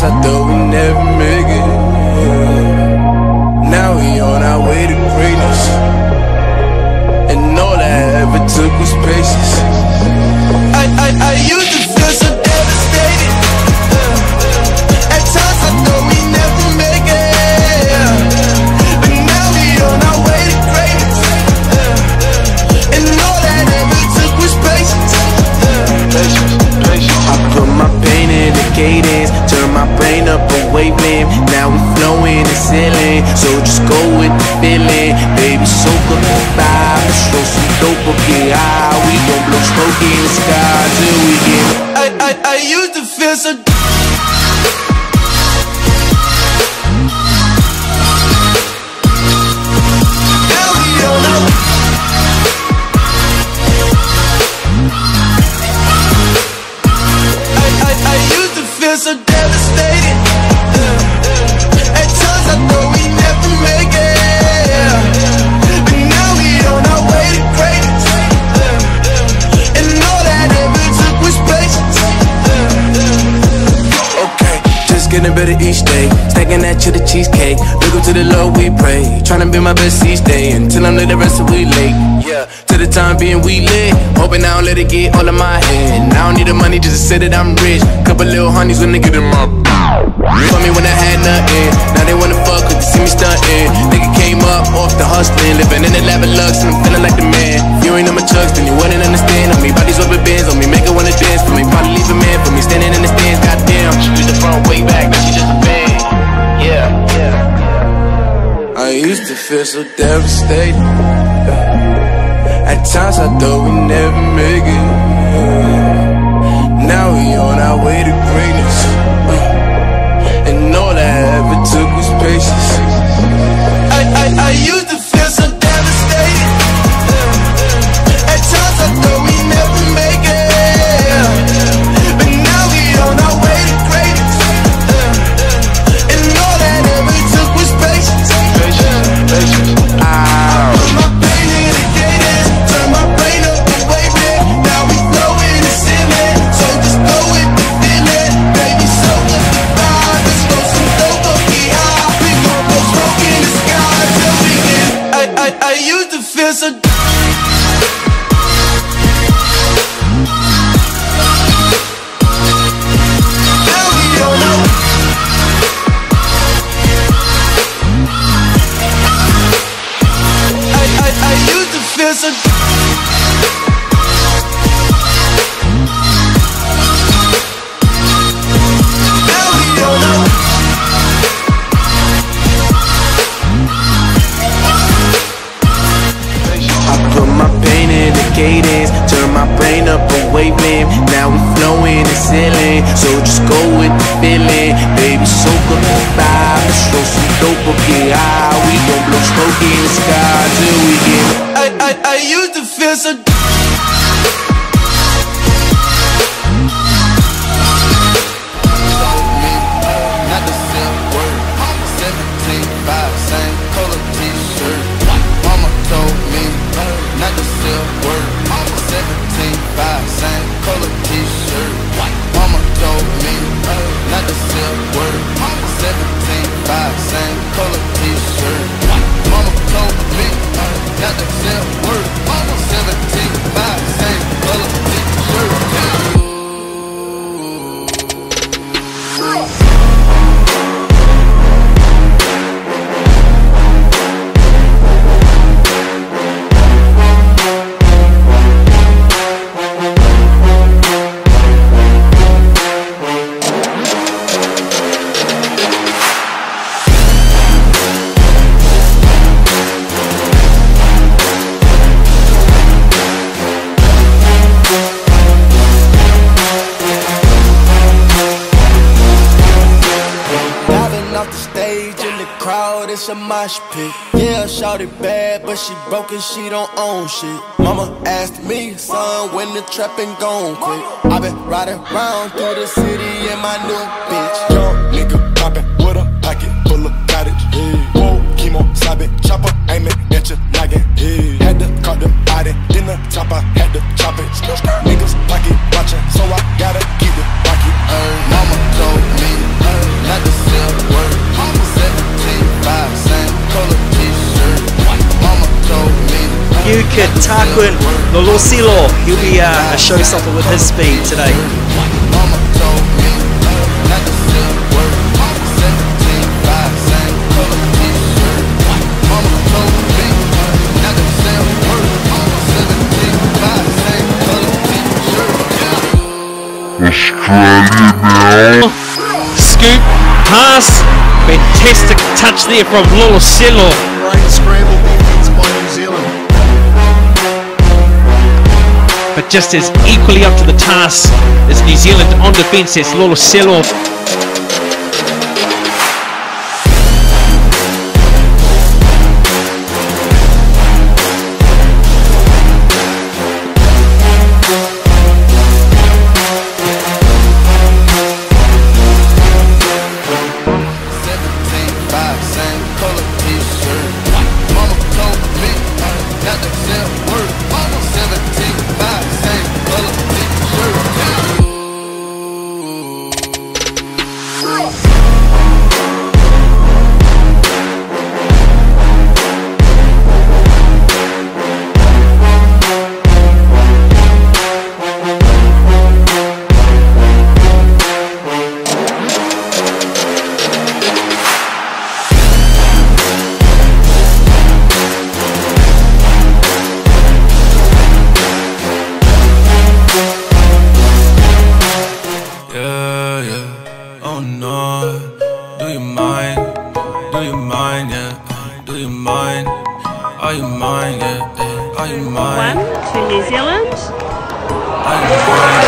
times I thought we never make it. Now we on our way to greatness, and all I ever took was patience. I used to feel so devastated. At times I thought we never make it, but now we on our way to greatness, and all that ever took was patience. I put my pain in the cadence, turn my brain up a wavelength. Now we flowing and sailing, so just go with the feeling. Baby, soak up the vibe, show some dope up, get high. We gon' blow smoke in the sky till we get. I used to feel so. Now we don't know. I used to feel so devastated. At times I thought we never make it, but now we on our way to greatness, and all that ever took was patience. Okay, just getting better each day, stacking that to the cheesecake. Look up to the Lord we pray, trying to be my best each day until I'm the rest of we late. Yeah, to the time being we lit, hoping I don't let it get all of my head. I don't need the money just to say that I'm rich. Couple little honeys when they get in my for me when I had nothing. Now they wanna fuck cause they see me stuntin'. Nigga came up off the hustlin', living in the lap of lux, and I'm feeling like the man. You ain't know my chucks, then you wouldn't understand. On me, bodies over bins, on me, make her wanna dance. For me, probably leave a man, for me, standing in the stands. Goddamn, she used the front way back, now she just a bang. Yeah, yeah. I used to feel so devastated. At times I thought we never make it. Now we on our way to greatness, and all I ever took was patience. I used to feel so devastated. At times I thought we never make it, but now we on our way to greatness, and all that ever took was patience. I put my pain in the cadence, turn my brain up and wave it. Now we flowing and sailing, so just go with the feeling. Baby, so good the vibe, let's go some dope up, get high. We gon' blow smoke in the sky till we get. I used to feel so. Now we don't know. I used to feel so. Now we don't know. I put my pain in the cadence, turn my brain up a wavelength. Now we flowing and sailing, so just go with the feeling. Baby, soak up the vibe, show some dope up, get high. We gon' blow smoke in the sky till we get. I used to feel so. Not the same word, 17.5, same color t-shirt. Mama told me, not the same word, 17.5, same color t-shirt. Mama told me, not the same word, 17.5, same color t-shirt. Mama told me, not the same word, 17.5, same color t-shirt. It's a mosh pit. Yeah, shawty bad, but she broke and she don't own shit. Mama asked me, son, when the trapping gon' quit. I been riding around through the city in my new bitch. Young nigga poppin' with a pocket full of cottage. Whoa, chemo, sobbing, chopper, aiming at your noggin. Had to cut the body, then the top, I had to chop it. Niggas pocket watchin', so I gotta keep it rocket. Mama told me, new kid, Tarkyn Loloselo. He'll be a showstopper with his speed today. Scoop, pass, fantastic touch there from Loloselo. Great scramble defense by New Zealand. But just as equally up to the task as New Zealand on defence as Loloselo. Are you mine, yeah? Are you mine? 1 to New Zealand. Are you mine,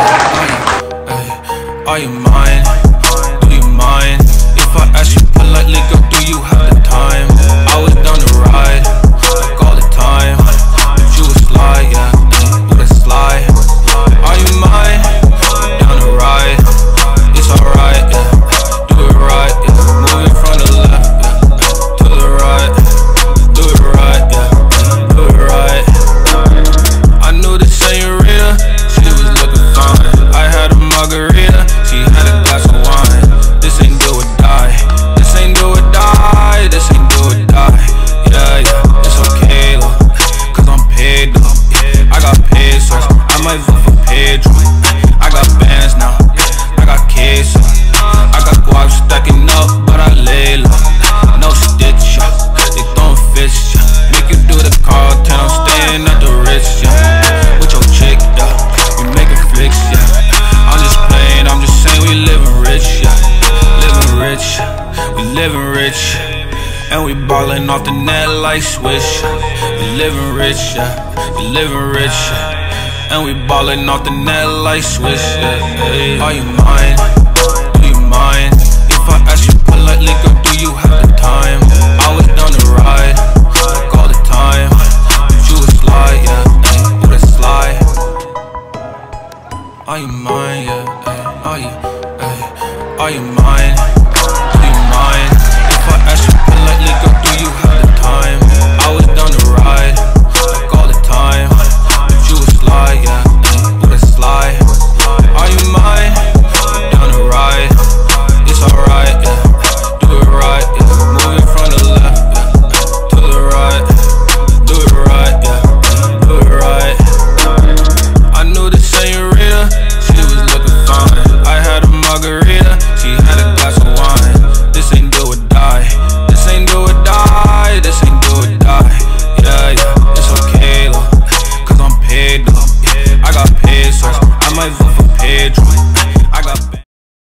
yeah? Are you mine? Do you mind? If I ask you politely, girl, do you have the time? I was down to ride, like all the time. But you was sly, yeah, you the sly. Are you mine? Down to ride, it's alright, yeah. Do it right, yeah. Moving from the left, yeah, to the right. Do it right, yeah. Do it right. I knew the senorita, she was looking fine. I had a margarita, she had a glass of wine. This ain't do or die. This ain't do or die. This ain't do or die. Yeah, yeah, it's okay though, cause I'm paid though. I got pesos, I might vote for Pedro. I got bands now, I got queso. I got guap stacking up, but I lay low. No stitch, yeah, they throwin' fish, yeah. Make you do the call, I'm staying at the Ritz, yeah. With your chick, yeah, we making flicks, yeah. I'm just playing, I'm just saying we living rich, yeah. Living rich, we living rich. And we ballin' off the net like Swish. We living rich, yeah, we living rich, yeah. And we ballin' off the net like Swish, yeah. Are you mine? Do you mind? If I ask you politely, girl, do you have the time? I was down to ride, like all the time. But you was sly, yeah, you the sly. Are you mine, yeah, are you mine?